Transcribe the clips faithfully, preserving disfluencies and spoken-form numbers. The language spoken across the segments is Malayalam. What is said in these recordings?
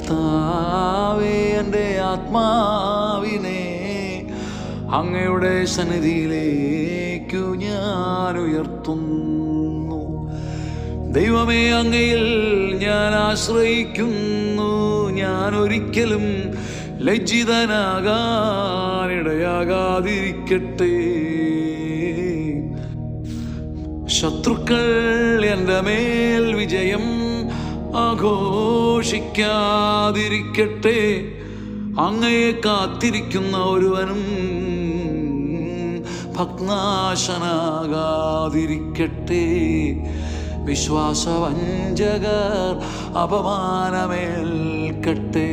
കർത്താവേ, എൻ്റെ ആത്മാവിനെ അങ്ങയുടെ സന്നിധിയിലേക്കു ഞാൻ ഉയർത്തുന്നു. ദൈവമേ, അങ്ങയിൽ ഞാൻ ആശ്രയിക്കുന്നു. ഞാൻ ഒരിക്കലും ലജ്ജിതനാകാനിടയാകാതിരിക്കട്ടെ. ശത്രുക്കൾ എൻ്റെ മേൽ വിജയം ആഘോഷിക്കാതിരിക്കട്ടെ. അങ്ങയെ കാത്തിരിക്കുന്ന ഒരുവനും ഭഗ്നാശനാകാതിരിക്കട്ടെ. വിശ്വാസവഞ്ചകർ അപമാനമേൽക്കട്ടെ.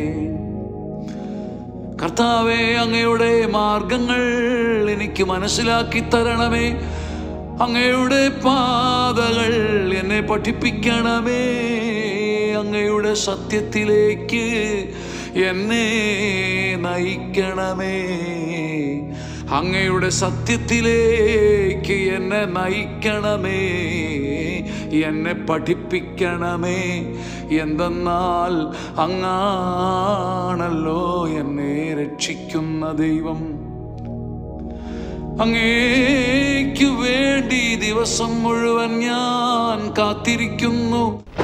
കർത്താവേ, അങ്ങയുടെ മാർഗങ്ങൾ എനിക്ക് മനസ്സിലാക്കി തരണമേ. അങ്ങയുടെ പാതകൾ എന്നെ പഠിപ്പിക്കണമേ. അങ്ങയുടെ സത്യത്തിലേക്ക് എന്നെ നയിക്കണമേ. അങ്ങയുടെ സത്യത്തിലേക്ക് എന്നെ നയിക്കണമേ. എന്നെ പഠിപ്പിക്കണമേ. എന്തെന്നാൽ അങ്ങാണല്ലോ എന്നെ രക്ഷിക്കുന്ന ദൈവം. അങ്ങേക്കു വേണ്ടി ദിവസം മുഴുവൻ ഞാൻ കാത്തിരിക്കുന്നു.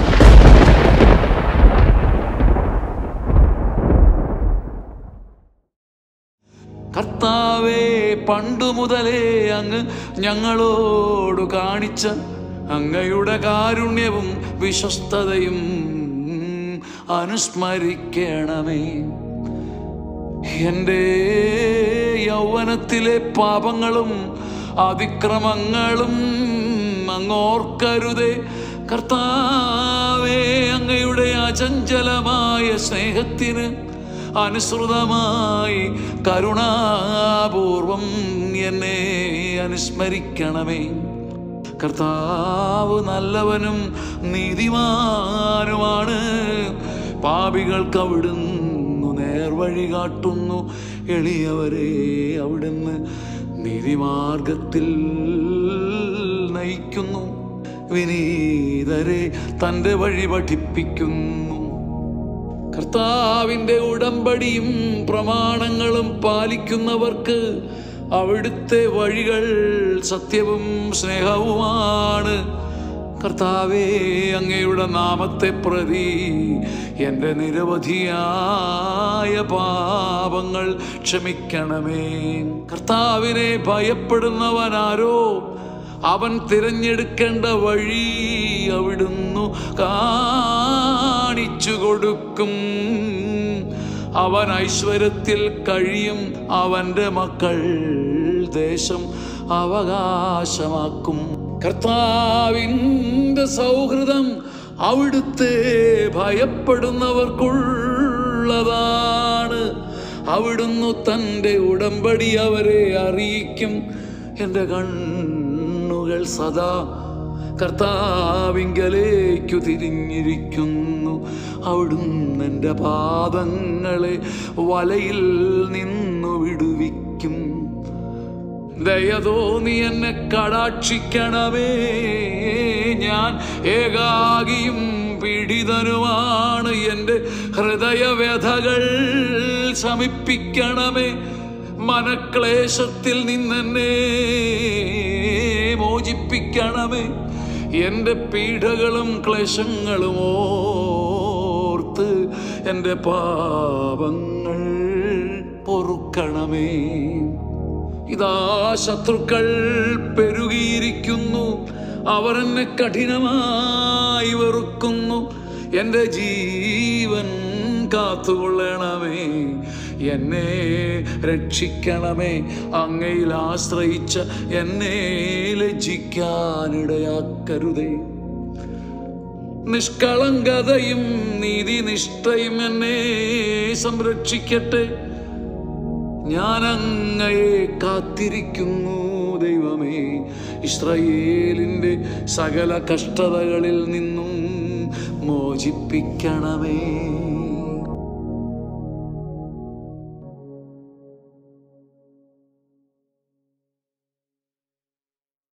കർത്താവേ, പണ്ടു മുതലേ അങ്ങ് ഞങ്ങളോട് കാണിച്ച അങ്ങയുടെ കാരുണ്യവും വിശ്വസ്തതയും അനുസ്മരിക്കണമേ. എൻ്റെ യൗവനത്തിലെ പാപങ്ങളും അതിക്രമങ്ങളും അങ്ങോർക്കരുതേ. കർത്താവേ, അങ്ങയുടെ അചഞ്ചലമായ സ്നേഹത്തിന് അനുസൃതമായി കരുണാപൂർവം എന്നെ അനുസ്മരിക്കണമേ. കർത്താവ് നല്ലവനും നീതിമാനുമാണ്. പാപികൾക്ക് അവിടുന്ന് നേർവഴി കാട്ടുന്നു. എളിയവരെ അവിടുന്ന് നീതിമാർഗത്തിൽ നയിക്കുന്നു. വിനീതരെ തൻ്റെ വഴി പഠിപ്പിക്കുന്നു. കർത്താവിൻ്റെ ഉടമ്പടിയും പ്രമാണങ്ങളും പാലിക്കുന്നവർക്ക് അവിടുത്തെ വഴികൾ സത്യവും സ്നേഹവുമാണ്. കർത്താവേ, അങ്ങയുടെ നാമത്തെ പ്രതി എൻ്റെ നിരവധിയായ പാപങ്ങൾ ക്ഷമിക്കണമേ. കർത്താവിനെ ഭയപ്പെടുന്നവനാരോ അവൻ തിരഞ്ഞെടുക്കേണ്ട വഴി അവിടുന്ന് കാണിച്ചു കൊടുക്കും. അവൻ ഐശ്വര്യത്തിൽ കഴിയും. അവൻ്റെ മക്കൾ ദേശം അവകാശമാക്കും. കർത്താവിൻ്റെ സൗഹൃദം അവിടുത്തെ ഭയപ്പെടുന്നവർക്കുള്ളതാണ്. അവിടുന്ന് തൻ്റെ ഉടമ്പടി അവരെ അറിയിക്കും. എൻ്റെ കണ്ണുകൾ സദാ കർത്താവിങ്കലേക്കു തിരിഞ്ഞിരിക്കുന്നു. അവിടുന്ന് എൻ്റെ പാദങ്ങളെ വലയിൽ നിന്നു വിടുവിക്കും. ദയതോന്നി എന്നെ കടാക്ഷിക്കണമേ. ഞാൻ ഏകാകിയും പീഡിതനുമാണ്. എൻ്റെ ഹൃദയവ്യഥകൾ ശമിപ്പിക്കണമേ. മനക്ലേശത്തിൽ നിന്നെന്നെ മോചിപ്പിക്കണമേ. എൻ്റെ പീഡകളും ക്ലേശങ്ങളും ഓർത്ത് എൻ്റെ പാപങ്ങൾ പൊറുക്കണമേ. ഇതാ ശത്രുക്കൾ പെരുകിയിരിക്കുന്നു. അവർ എന്നെ കഠിനമായി വെറുക്കുന്നു. എൻ്റെ ജീവൻ കാത്തുകൊള്ളണമേ. എന്നെ രക്ഷിക്കണമേ. അങ്ങയിൽ ആശ്രയിച്ച എന്നെ ലജ്ജിക്കാനിടയാക്കരുതേ. നിഷ്കളങ്കതയും നീതിനിഷ്ഠയും എന്നെ സംരക്ഷിക്കട്ടെ. ഞാൻ അങ്ങയെ കാത്തിരിക്കുന്നു. ദൈവമേ, ഇസ്രായേലിൻ്റെ സകല കഷ്ടതകളിൽ നിന്നും മോചിപ്പിക്കണമേ.